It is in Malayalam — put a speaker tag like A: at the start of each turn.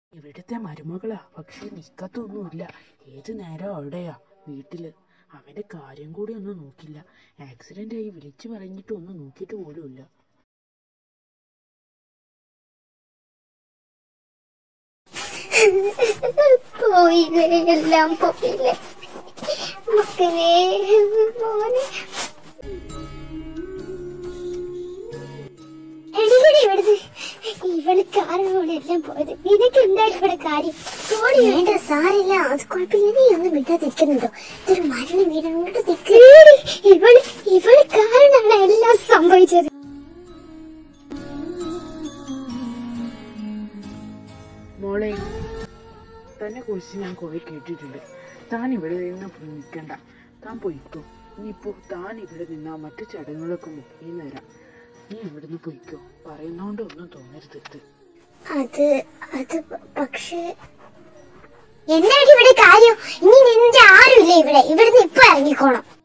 A: ഇവിടുത്തെ മരുമകളാ, പക്ഷെ നിക്കത്തൊന്നുമില്ല. ഏത് നേരം അവിടെയാ വീട്ടില്. അവന്റെ കാര്യം കൂടി ഒന്നും നോക്കില്ല. ആക്സിഡന്റ് ആയി വിളിച്ചു പറഞ്ഞിട്ട് ഒന്നും നോക്കിയിട്ട് പോലുമില്ല.
B: പോയില്ലേ, എല്ലാം പോയില്ലേ മക്കളെ. ഇവള് കാരണമാണ് എല്ലാം പോയത്. നിനക്ക് എന്താണ് ഇവിടെ കാര്യം? വേണ്ട, സാരില്ല, അത് കുഴപ്പമില്ല. നീ ഒന്നും വിട്ടാതിരിക്കുന്നുണ്ടോ? ഇതൊരു മരണം വീടങ്ങോട്ട് നിൽക്കേ. ഇവള് കാരണമാണ് എല്ലാം സംഭവിച്ചത്.
A: മോളെ, തന്നെ കുറിച്ച് ഞാൻ കുറെ കേട്ടിട്ടുണ്ട്. താൻ ഇവിടെ നിന്ന് നിൽക്കണ്ട, താൻ പോയിക്കോ. ഇനിയിപ്പോ താൻ ഇവിടെ നിന്നാ മറ്റു ചടങ്ങുകളൊക്കെ മുക്കി തരാം. നീ ഇവിടുന്ന് പോയിക്കോ, പറയുന്നോണ്ട് ഒന്നും തോന്നരുത്.
B: അത് പക്ഷേ എന്താണ് ഇവിടെ കാര്യം? ഇനി നിന്റെ ആരുമില്ല ഇവിടെ. ഇവിടുന്ന് ഇപ്പൊ ഇറങ്ങിക്കോണം.